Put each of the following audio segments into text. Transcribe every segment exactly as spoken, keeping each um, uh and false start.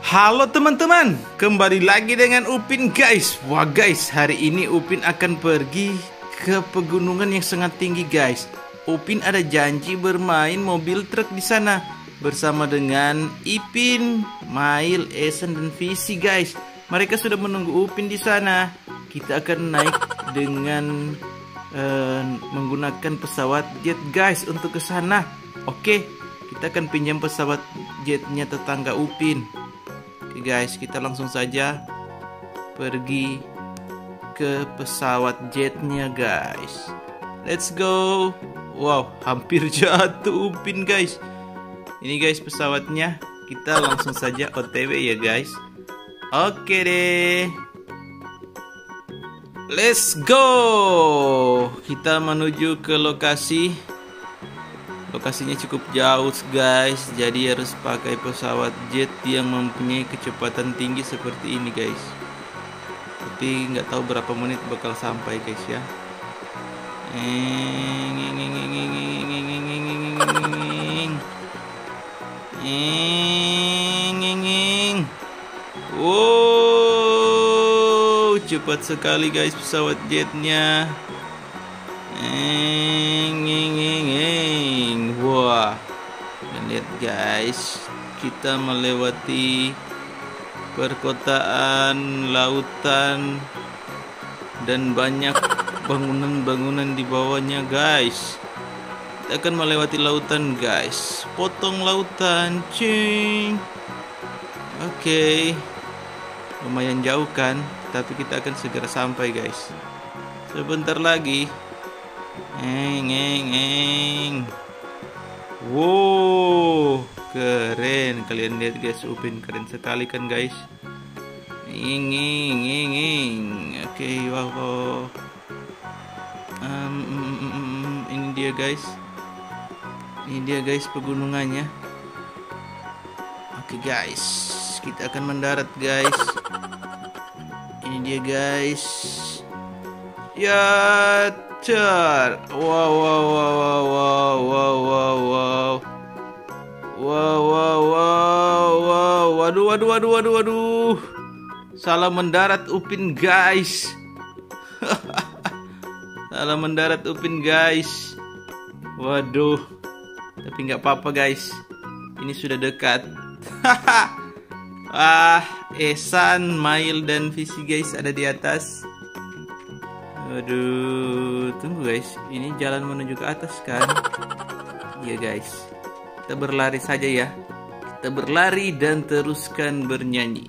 Halo teman-teman, kembali lagi dengan Upin guys. Wah guys, hari ini Upin akan pergi ke pegunungan yang sangat tinggi guys. Upin ada janji bermain mobil truk di sana bersama dengan Ipin, Mail, Esen dan Visi guys. Mereka sudah menunggu Upin di sana. Kita akan naik dengan uh, menggunakan pesawat jet guys untuk ke sana. Oke, kita akan pinjam pesawat jetnya tetangga Upin. Oke guys, kita langsung saja pergi ke pesawat jetnya guys. Let's go. Wow, hampir jatuh Upin guys. Ini guys pesawatnya. Kita langsung saja O T W ya guys. Oke deh. Let's go. Kita menuju ke lokasi. Lokasinya cukup jauh guys, jadi harus pakai pesawat jet yang mempunyai kecepatan tinggi seperti ini guys. Tapi nggak tahu berapa menit bakal sampai guys ya. Wow, cepat sekali guys pesawat jetnya. Wah, dan lihat guys, kita melewati perkotaan, lautan, dan banyak bangunan-bangunan di bawahnya guys. Kita akan melewati lautan guys. Potong lautan, cing. Oke, lumayan jauh kan, tapi kita akan segera sampai guys. Sebentar lagi. Eng eng eng. Wow, keren. Kalian lihat guys, Upin keren sekali kan guys. Eng eng eng eng. Oke, wow, wow. Um, um, um, um, ini dia guys. Ini dia guys pegunungannya. Oke guys, kita akan mendarat guys. Ini dia guys. Ya. Car. Wow wow wow wow wow wow wow wow wow wow wow wow. Waduh waduh waduh waduh waduh. Salah mendarat Upin guys. Salah mendarat Upin guys. Waduh. Tapi nggak apa-apa guys. Ini sudah dekat. Ah, Esan, Mail dan Visi guys ada di atas. Aduh, tunggu guys, ini jalan menuju ke atas kan? Iya guys, kita berlari saja ya. Kita berlari dan teruskan bernyanyi.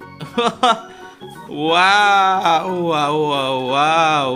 Wow, wow, wow, wow.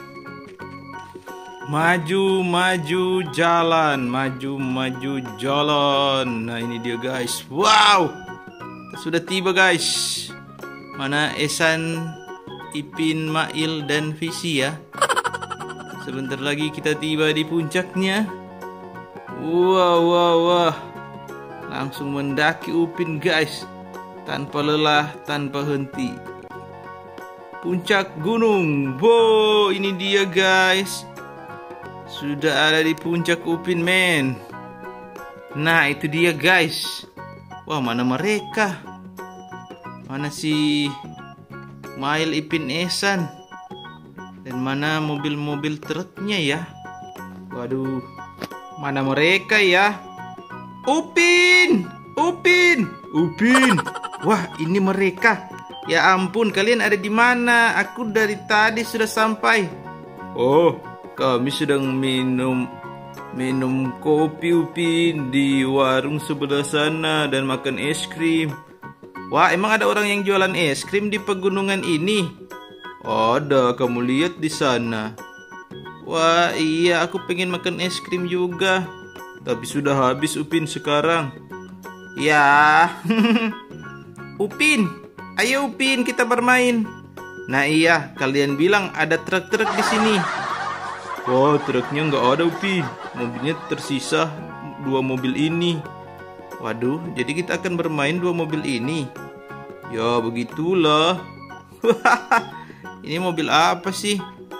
Maju, maju, jalan, maju, maju, jalan. Nah ini dia guys. Wow, kita sudah tiba guys. Mana Esan, Ipin, Mail, dan Visi ya. Sebentar lagi kita tiba di puncaknya. Wah, wah, wah. Langsung mendaki Upin guys. Tanpa lelah, tanpa henti. Puncak gunung. Wow, ini dia guys. Sudah ada di puncak Upin men. Nah, itu dia guys. Wah, mana mereka? Mana si Mail, Ipin, Esan? Dan mana mobil-mobil truknya ya? Waduh, mana mereka ya? Upin, Upin, Upin. Wah, ini mereka. Ya ampun, kalian ada di mana? Aku dari tadi sudah sampai. Oh, kami sedang minum minum kopi Upin di warung sebelah sana dan makan es krim. Wah, emang ada orang yang jualan es krim di pegunungan ini? Ada, kamu lihat di sana. Wah, iya, aku pengen makan es krim juga. Tapi sudah habis Upin sekarang. Ya. Upin, ayo Upin kita bermain. Nah iya, kalian bilang ada truk-truk di sini. Oh, truknya nggak ada Upin. Mobilnya tersisa dua mobil ini. Waduh, jadi kita akan bermain dua mobil ini. Ya begitulah. Ini mobil apa sih?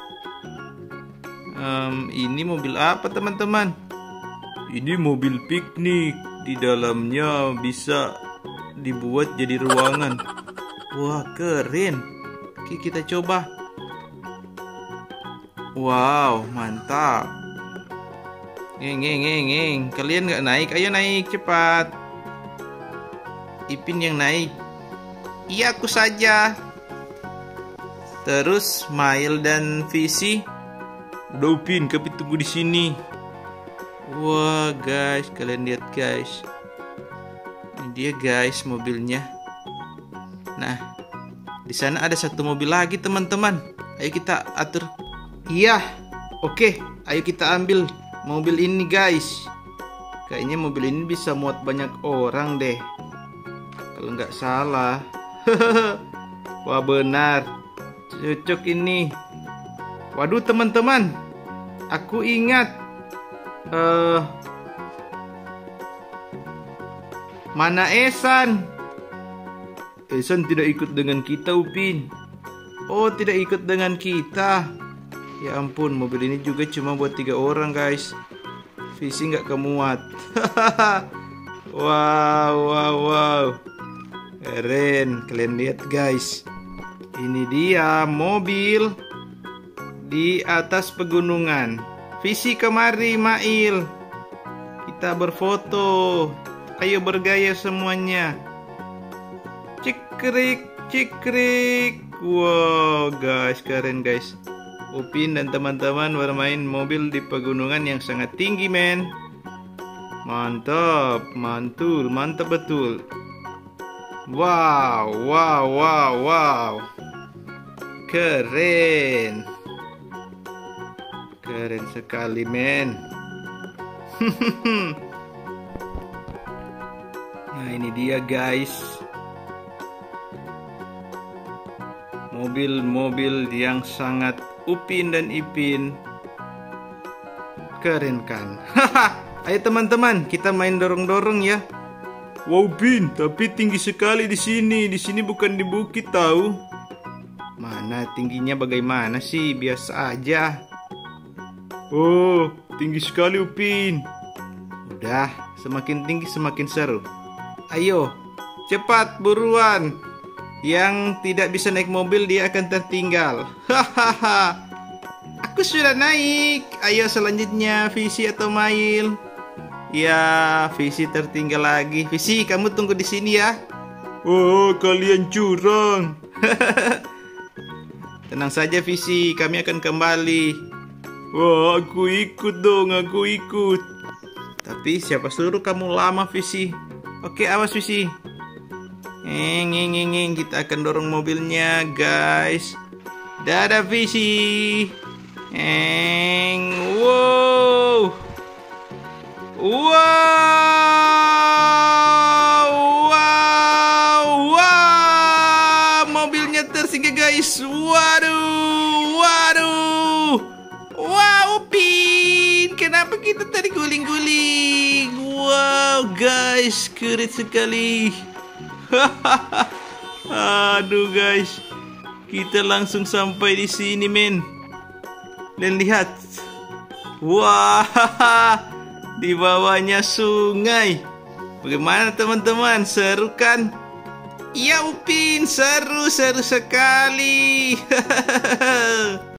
Um, ini mobil apa teman-teman? Ini mobil piknik. Di dalamnya bisa dibuat jadi ruangan. Wah, keren. Oke, kita coba. Wow, mantap. Ngeng, ngeng, ngeng, ngeng. Kalian nggak naik? Ayo naik cepat. Ipin yang naik. Iya, aku saja. Terus Mail dan Visi. Udah Upin, kami tunggu di sini. Wah guys, kalian lihat guys. Ini dia guys mobilnya. Nah, di sana ada satu mobil lagi teman-teman. Ayo kita atur. Iya, oke. Ayo kita ambil mobil ini guys. Kayaknya mobil ini bisa muat banyak orang deh, kalau nggak salah. Wah benar, cocok ini. Waduh teman-teman, aku ingat uh, mana Esan? Esan tidak ikut dengan kita Upin. Oh, tidak ikut dengan kita. Ya ampun, mobil ini juga cuma buat tiga orang guys. Visi nggak kemuat. Wow, wow, wow. Keren, kalian lihat guys. Ini dia mobil di atas pegunungan. Visi kemari Mail, kita berfoto. Ayo bergaya semuanya. Cikrik, cikrik. Wow guys, keren guys. Upin dan teman-teman bermain mobil di pegunungan yang sangat tinggi men. Mantap, mantul, mantap betul. Wow, wow, wow, wow. Keren. Keren sekali men. Nah ini dia guys, mobil-mobil yang sangat Upin dan Ipin. Keren kan? Ayo teman-teman, kita main dorong-dorong ya. Wow Upin, tapi tinggi sekali di sini. Di sini bukan di bukit tahu. Mana tingginya bagaimana sih? Biasa aja. Oh, tinggi sekali Upin. Udah, semakin tinggi semakin seru. Ayo, cepat buruan. Yang tidak bisa naik mobil dia akan tertinggal. Hahaha. Aku sudah naik. Ayo selanjutnya Visi atau Mail. Ya, Visi tertinggal lagi. Visi, kamu tunggu di sini ya. Oh, kalian curang. Tenang saja Visi, kami akan kembali. Wah, aku ikut dong, aku ikut. Tapi siapa suruh kamu lama Visi? Oke, awas Visi. Eng, eng, eng, eng. Kita akan dorong mobilnya guys. Dadah Visi. Eng, wow. Wow, wow, wow. Mobilnya tersinggah guys. Waduh, waduh. Wow, Upin. Kenapa kita tadi guling-guling? Wow, guys, keren sekali. Aduh, guys. Kita langsung sampai di sini, men. Dan lihat. Wah, di bawahnya sungai. Bagaimana teman-teman? Seru kan? Iya, Upin, seru, seru sekali.